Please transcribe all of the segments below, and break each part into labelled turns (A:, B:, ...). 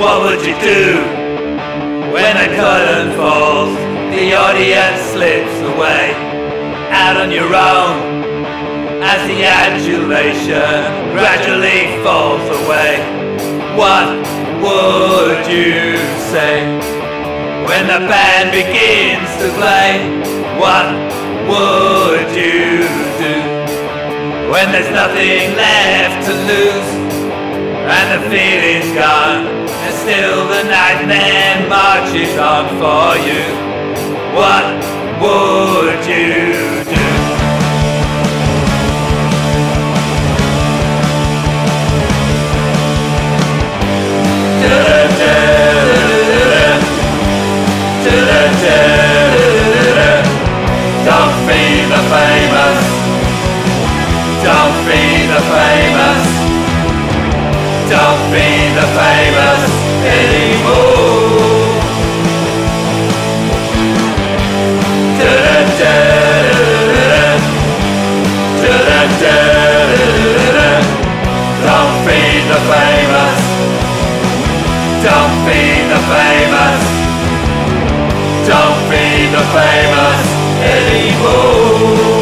A: What would you do when the curtain falls, the audience slips away, out on your own, as the adulation gradually falls away? What would you say when the band begins to play? What would you do when there's nothing left to lose and the feeling's gone, and still the nightmare marches on for you? What would you do? Don't be the famous, don't be the famous, don't be the famous anymore. Don't be the famous, don't be the famous, don't be the famous anymore.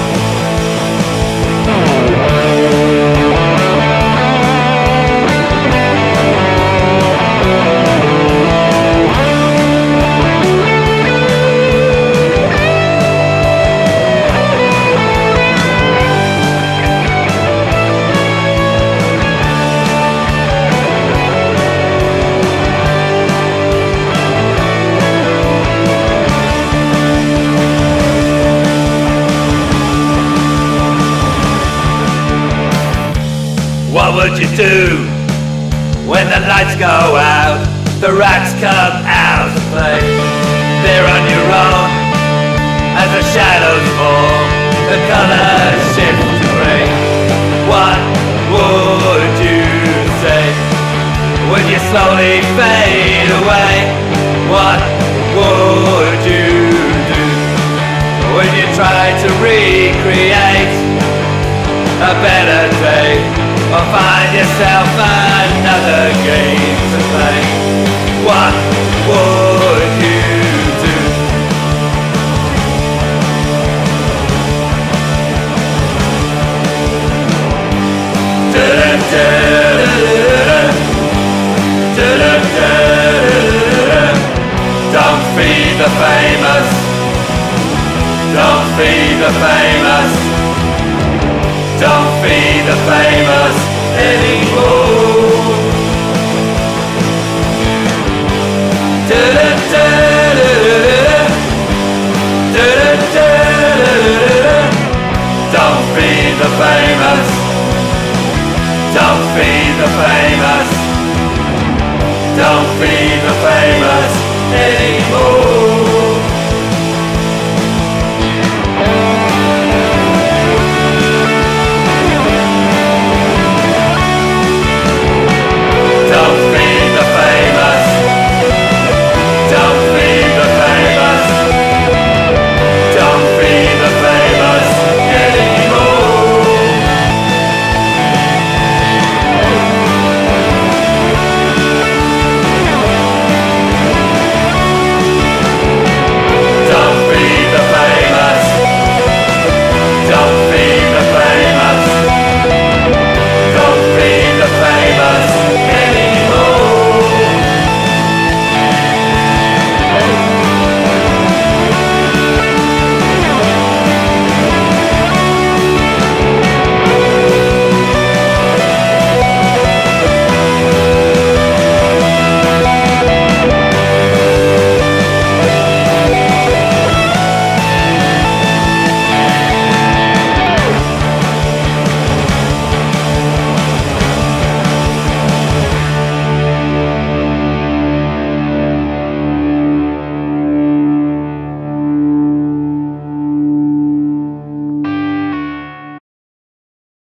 A: What would you do when the lights go out, the rats come out to play? They're on your own as the shadows fall, the colours shift to grey. What would you say? Would you slowly fade away? What would you do? Would you try to recreate a better day, or find yourself another game to play? What would you do? Don't be the famous, don't be the famous, don't be the famous anymore.